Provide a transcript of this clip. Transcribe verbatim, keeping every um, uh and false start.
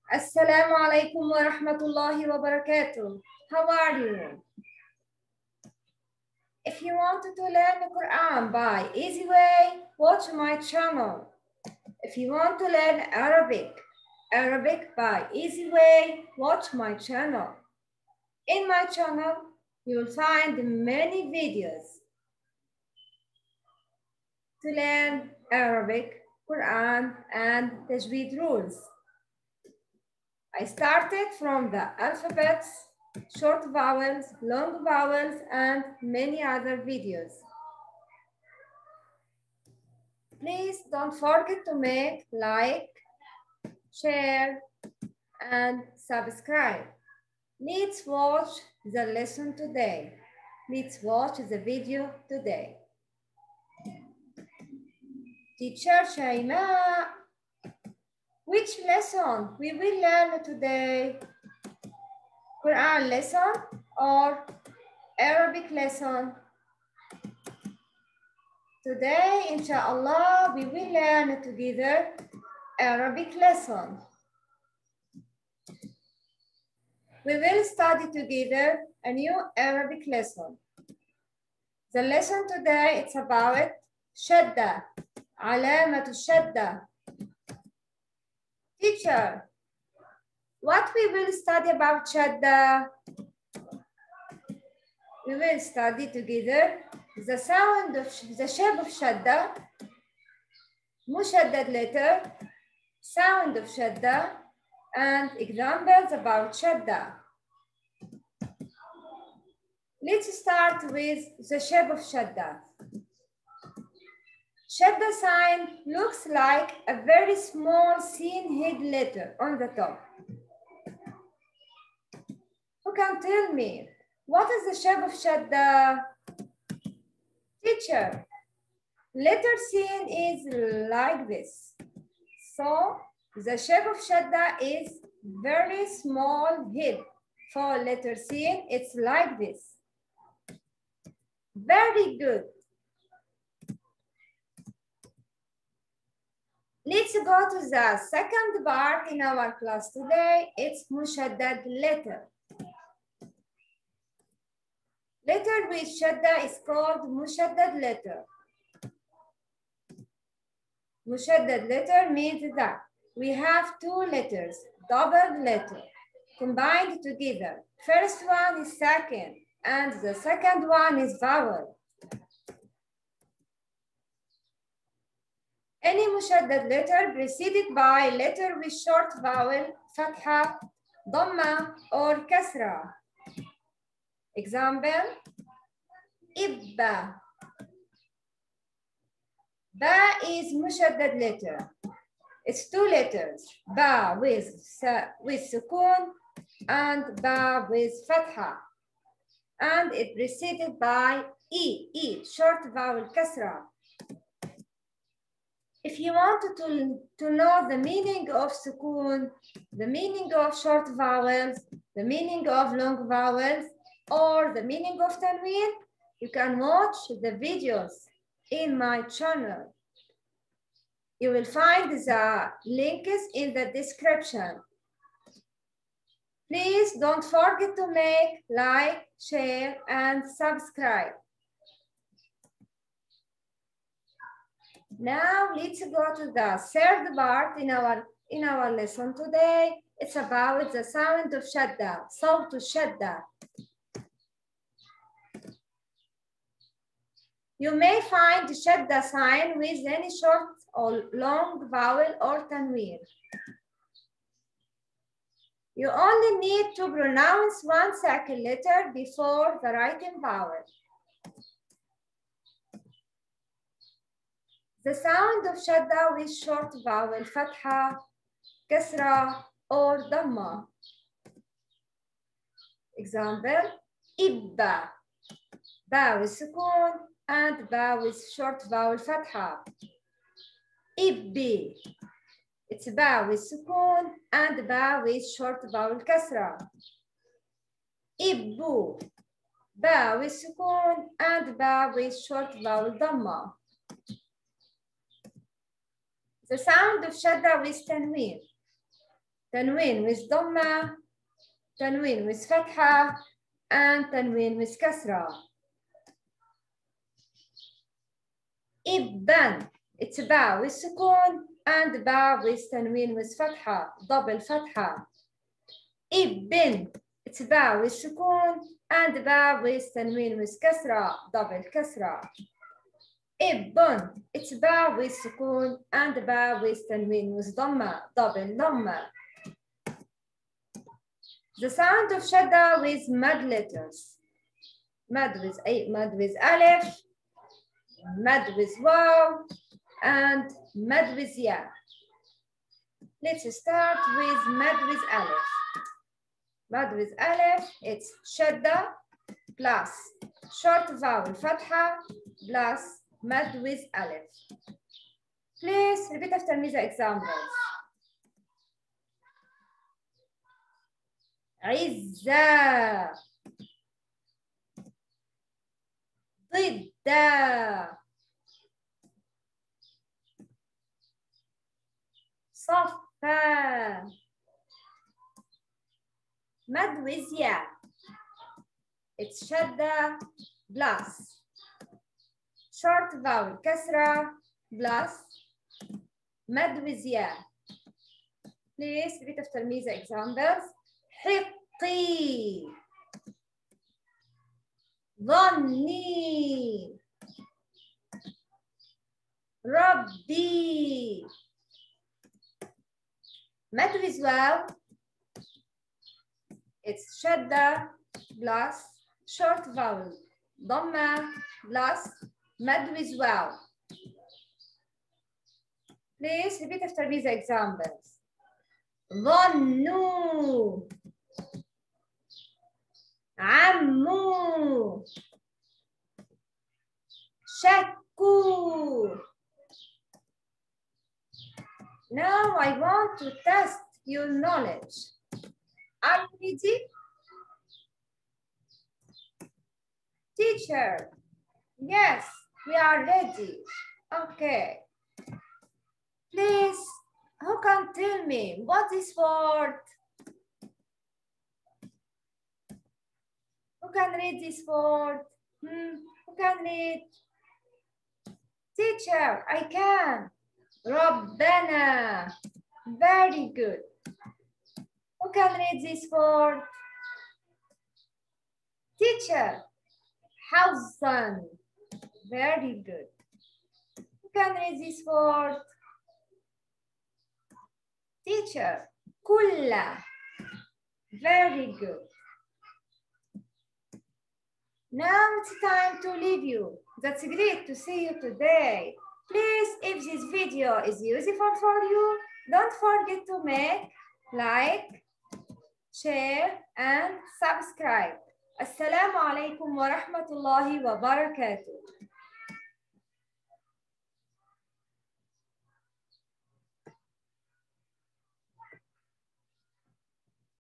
Assalamu alaikum wa rahmatullahi wa barakatuh. How are you? If you wanted to learn the Quran by easy way, watch my channel. If you want to learn Arabic, Arabic by easy way, watch my channel. In my channel, you will find many videos to learn Arabic, Quran, and Tajweed rules. I started from the alphabets, short vowels, long vowels, and many other videos. Please don't forget to make like, share, and subscribe. Let's watch the lesson today. Let's watch the video today. Teacher Shaima, which lesson we will learn today? Quran lesson or Arabic lesson? Today, inshallah, we will learn together Arabic lesson. We will study together a new Arabic lesson. The lesson today, it's about shadda, علامة الشدة. Teacher, what we will study about shadda? We will study together the sound of the shape of shadda, mushaddad letter, sound of shadda, and examples about shadda. Let's start with the shape of shadda. Shadda sign looks like a very small thin head letter on the top. Who can tell me what is the shape of shadda? Teacher, letter sin is like this. So the shape of shadda is very small head. For letter sin, it's like this. Very good. Let's go to the second part in our class today. It's mushaddad letter. Letter with shadda is called mushaddad letter. Mushaddad letter means that we have two letters, double letter, combined together. First one is second, and the second one is vowel. Any mushaddad letter preceded by letter with short vowel, fatha, dhamma, or kasra. Example, ibba. Ba is mushaddad letter. It's two letters, ba with, with sukun and ba with fatha. And it preceded by e, e, short vowel kasra. If you wanted to, to know the meaning of sukun, the meaning of short vowels, the meaning of long vowels, or the meaning of tanween, you can watch the videos in my channel. You will find the links in the description. Please don't forget to make like, share, and subscribe. Now let's go to the third part in our in our lesson today. It's about the sound of shadda, صوت الشدة. You may find shadda sign with any short or long vowel or tanween. You only need to pronounce one second letter before the written vowel. The sound of shadda with short vowel, fatha, kasra, or dhamma. Example, ibba, ba with sukun and ba with short vowel, fatha. Ibbi, it's ba with sukun and ba with short vowel, kasra. Ibbu, ba with sukun and ba with short vowel, dhamma. The sound of shadda with tanween. تنوين with ضمة, تنوين with فتحة, and تنوين with كسرة. إبن it's باء with سكون and باء with تنوين with فتحة, double فتحة. إبن it's باء with سكون and باء with تنوين with كسرة, double كسرة. إبن it's باء with سكون and باء with تنوين with ضمة, double ضمة. The sound of shadda with mad letters. Mad with a mad with alif, mad with waw, and mad with ya. Let's start with mad with alif. Mad with alif, it's shadda plus short vowel fatha plus mad with alif. Please repeat after me the examples. عزة, ضد, صفا, مد with ya. It's shadda plus short vowel kasra plus mad with ya. Please repeat after me the examples. حطي, ظني, ربي. Mad with waw, it's shadda plus short vowel ضمة plus mad with waw. Please repeat after me the examples. ظنوا, عمو, شكوا. Now I want to test your knowledge. Are you ready? Teacher, yes, we are ready. Okay. Please, who can tell me what is word? Who can read this word? Hmm? Who can read? Teacher, I can. ربنا. Very good. Who can read this word? Teacher, حظا. Very good. Who can read this word? Teacher, كل. Very good. Now it's time to leave you. That's great to see you today. Please, if this video is useful for you, don't forget to make, like, share, and subscribe. Assalamu alaikum wa rahmatullahi wa barakatuh.